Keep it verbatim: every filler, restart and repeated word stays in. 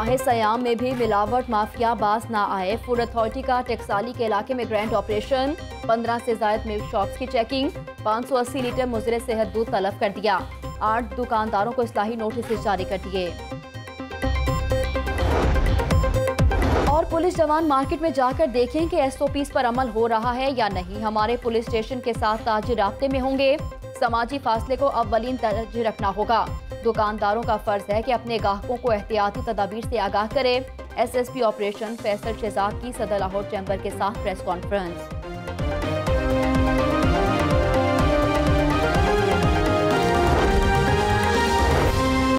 माह सयाम में भी मिलावट माफिया बाज ना आए। फूड अथॉरिटी का टेक्साली के इलाके में ग्रैंड ऑपरेशन। पंद्रह से ज्यादा मिल्क शॉप्स की चेकिंग। पाँच सौ अस्सी लीटर मुजरे सेहत दूध तलब कर दिया। आठ दुकानदारों को इस्लाही नोटिस जारी कर दिए। और पुलिस जवान मार्केट में जाकर देखें कि एसओपीज पर अमल हो रहा है या नहीं। हमारे पुलिस स्टेशन के साथ ताजिर राब्ते में होंगे। समाजी फासले को अव्वलीन तरजीह रखना होगा। दुकानदारों का फर्ज है कि अपने ग्राहकों को एहतियाती तदाबीर से आगाह करे। एसएसपी ऑपरेशन फैसल शहजाद की सदर लाहौर चैम्बर के साथ प्रेस कॉन्फ्रेंस।